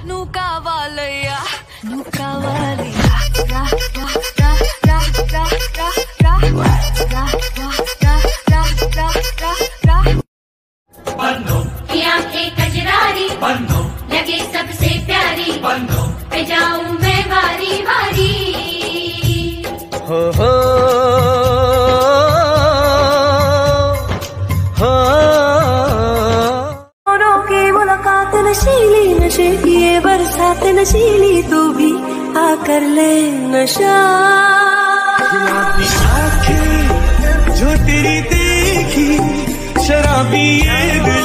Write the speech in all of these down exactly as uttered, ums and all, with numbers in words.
నువ్వు కావాలయ్యా నువ్వు కావాలయ్యా రా రా రా రా రా రా రా రా రా రా రా రా बनो की आंखें कजरारी बनो लगे सबसे प्यारी बनो पे जाऊं मैं वारी वारी हो हो हो दोनों की मुलाकात नशीली नशे की ये बरसात नशीली तू भी आकर ले नशा गुलाबी आंखें जो तेरी देखी शराबी ये दिल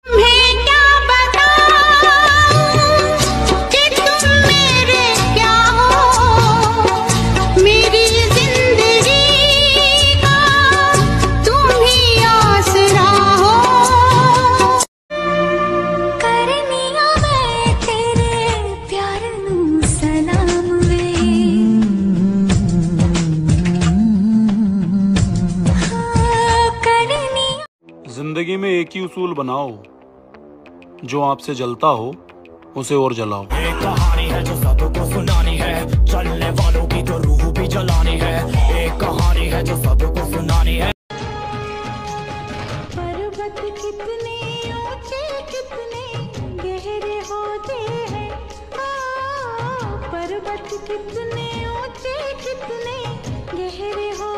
जिंदगी में एक ही उसूल बनाओ, जो आपसे जलता हो उसे और जलाओ। एक कहानी है जो सबको सुनानी है, चलने वालों की तो रूह भी जलानी है। एक कहानी है जो सबको सुनानी है। पर्वत कितने ऊंचे कितने गहरे होते हैं, पर्वत कितने ऊंचे कितने गहरे हो